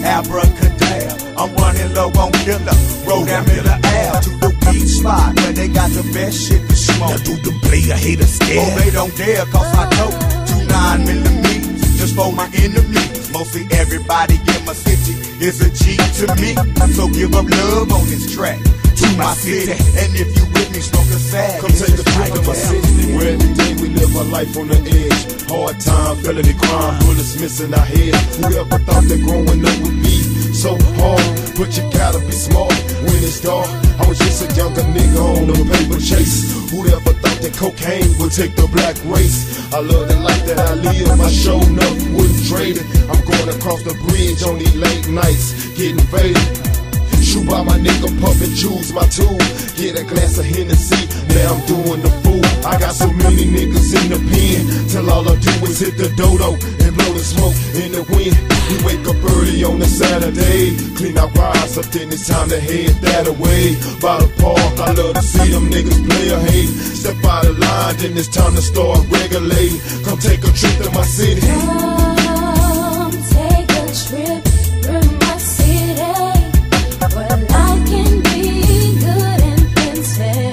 Abracadabra, I'm running low on killer. Roll down Miller Ave to the weed spot where they got the best shit to smoke. Now do them play a hater scared? Oh, they don't dare, cause I tote 2 9mm just for my enemies. Mostly everybody in my city is a G to me. So give up love on this track to my city. And if you with me, smoke a sad. Come take a trip to my city, where every day we live our life on the edge. Hard time, felony crime, bullets missing our head. Whoever thought that growing up would be so hard? But you gotta be smart when it's dark. I was just a younger nigga on the paper chase. Whoever thought that cocaine would take the black race? I love the life that I live, I show enough wouldn't trade it. I'm going across the bridge on these late nights, getting faded. Shoot by my nigga, puff and choose my tool. Get a glass of Hennessy, now I'm doing the fool. I got so many niggas in the pen, till all I do is hit the dodo and blow the smoke in the wind. We wake up early on a Saturday, clean our rides up, then it's time to head that away. By the park, I love to see them niggas play a hate. Step out of line, then it's time to start regulating. Come take a trip to my city. Come take a trip through my city, where life can be good and fancy.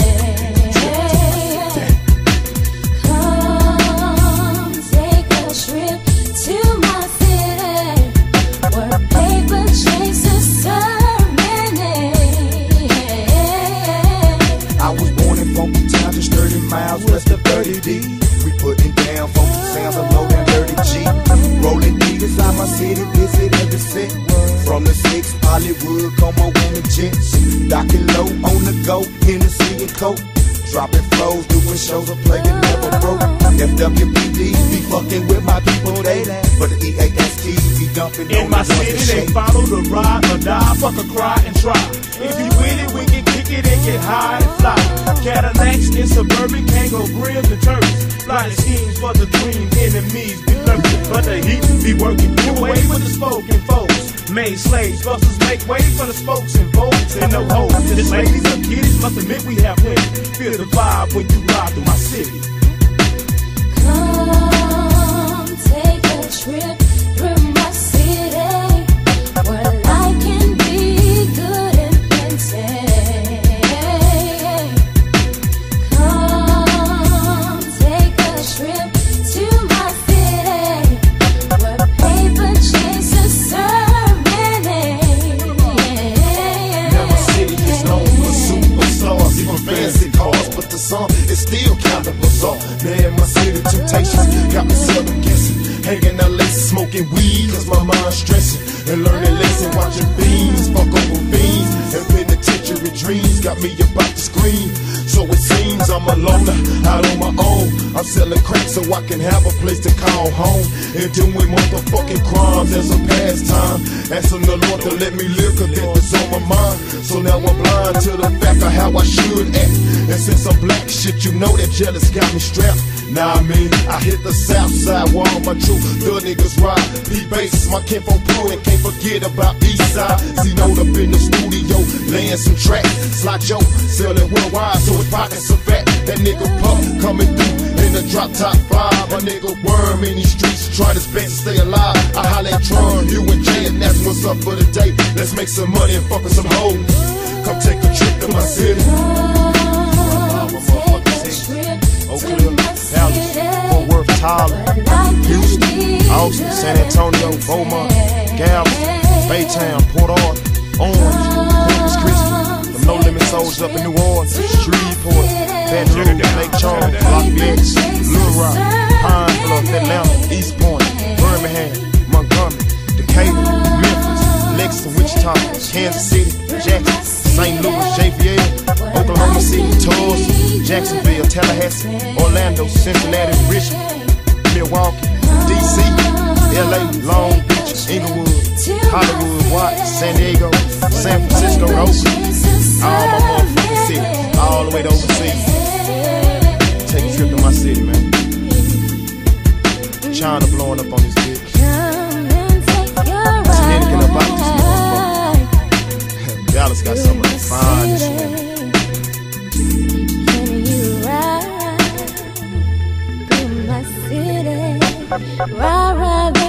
Come take a trip to my city, where paper chases serve many. I was born in funky town, just 30 miles west of 30D. We putting down funky sounds of low down dirty G. Rolling deep inside my city, visit every set. From the 6, Hollywood, come on the jets. Docking low on the go, Hennessy and Coke. Dropping flows, doing shows, a player never broke. FWPD be fucking with my people, they but the EAST be dumping In my city, they follow the ride or die, fuck a cry and try. If you with it, we can kick it and get high and fly. Cadillacs in suburban, Kango grills and turkeys. Blinding schemes for the dream, enemies be lurking. But the heat be working, do away with the spoken folks. Made slaves, busters make way for the spokes and votes and no hoes. This ladies and kiddies must admit we have plenty. Feel the vibe when you ride through my city. Come take a trip through my city, where life can be good and fancy. Come take a trip to my city, where paper chases serve many. Now my city is known for superstars, even fancy cars, but the song is still kind of bizarre. Now in my city, temptations got me seldom guessing. Hanging out late, smoking weed, cause my mind's stressing. And learning lessons, watching fiends, fuck over fiends. And penitentiary dreams got me about to scream. So it seems I'm a loner, out on my own. I'm selling crack so I can have a place to call home. And doing motherfucking crimes as a pastime. Asking the Lord to let me live, cause that was on my mind. So now I'm blind to the fact of how I should act. And since I'm black, shit, you know that jealous got me strapped. Nah, I mean, I hit the south side where all my true thug niggas ride. P-Bass, my kinfolk crew, and can't forget about East Side. See, note up in the studio, laying some tracks. Slide Joe, selling worldwide, so his pockets are fat. That nigga Puff coming through in the drop top 5. My nigga Worm in these streets, trying his best to stay alive. I holla at Tron, you and Jay, and that's what's up for the day. Let's make some money and fuck with some hoes. Come take a trip to my city. Oak Cliff, Dallas, Fort Worth, Tyler, Houston, Austin, San Antonio, Beaumont, Galveston, Baytown, Port Arthur, Orange, Corpus Christi, the No Limit Soldiers up in New Orleans, Shreveport, Baton Rouge, Lake Charles, Lafayette, Little Rock, Pine Bluff, Atlanta, East Point, Birmingham, Montgomery, Decatur, Memphis, Lexington, Wichita, Kansas City, Jackson, St. Louis, JVL, Oklahoma City, Tulsa, Jacksonville, Tallahassee, Orlando, Cincinnati, Richmond, Milwaukee, DC, LA, Long Beach, Inglewood, Hollywood, Watts, San Diego, San Francisco, Oakland, all my motherfucking cities, all the way to overseas. Take a trip to my city, man. China blowing up on this bitch. Connecticut about this motherfucker. Dallas got some of the finest shit. Ride